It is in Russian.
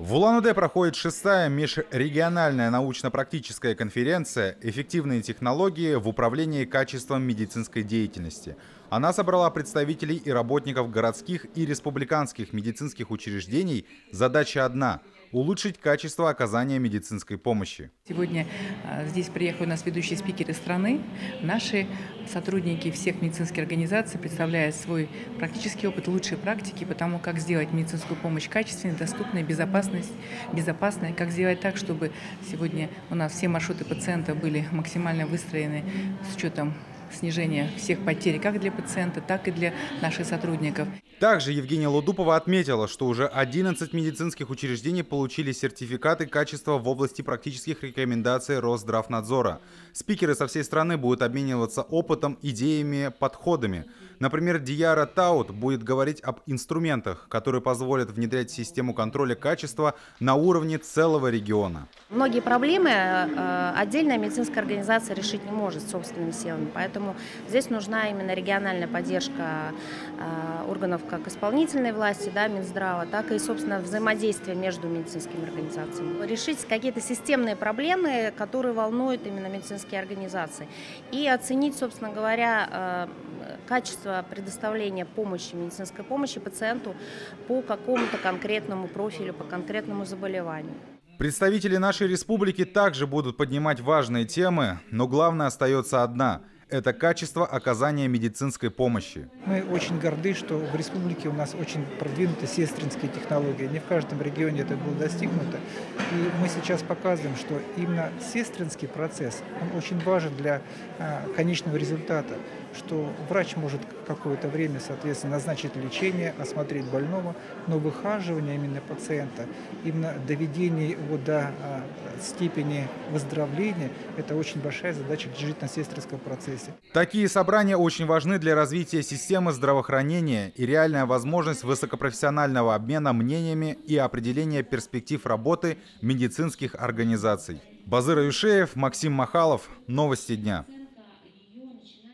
В Улан-Удэ проходит 6-я межрегиональная научно-практическая конференция «Эффективные технологии в управлении качеством медицинской деятельности». Она собрала представителей и работников городских и республиканских медицинских учреждений. Задача одна – улучшить качество оказания медицинской помощи. Сегодня здесь приехали у нас ведущие спикеры страны. Наши сотрудники всех медицинских организаций представляют свой практический опыт, лучшие практики по тому, как сделать медицинскую помощь качественной, доступной, безопасной, как сделать так, чтобы сегодня у нас все маршруты пациента были максимально выстроены с учетом снижения всех потерь как для пациента, так и для наших сотрудников. Также Евгения Лудупова отметила, что уже 11 медицинских учреждений получили сертификаты качества в области практических рекомендаций Росздравнадзора. Спикеры со всей страны будут обмениваться опытом, идеями, подходами. Например, Дияра Таут будет говорить об инструментах, которые позволят внедрять систему контроля качества на уровне целого региона. Многие проблемы отдельная медицинская организация решить не может собственными силами, поэтому здесь нужна именно региональная поддержка органов как исполнительной власти, Минздрава, так и, собственно, взаимодействие между медицинскими организациями. Решить какие-то системные проблемы, которые волнуют именно медицинские организации, и оценить, собственно говоря, качество предоставления помощи, медицинской помощи пациенту по какому-то конкретному профилю, по конкретному заболеванию. Представители нашей республики также будут поднимать важные темы, но главное остается одна – это качество оказания медицинской помощи. Мы очень горды, что в республике у нас очень продвинуты сестринские технологии. Не в каждом регионе это было достигнуто. И мы сейчас показываем, что именно сестринский процесс, он очень важен для конечного результата, что врач может какое-то время, соответственно, назначить лечение, осмотреть больного, но выхаживание именно пациента, именно доведение его до степени выздоровления, это очень большая задача действительно-сестринского процесса. Такие собрания очень важны для развития системы здравоохранения и реальная возможность высокопрофессионального обмена мнениями и определения перспектив работы медицинских организаций. Базыр Аюшеев, Максим Махалов. Новости дня.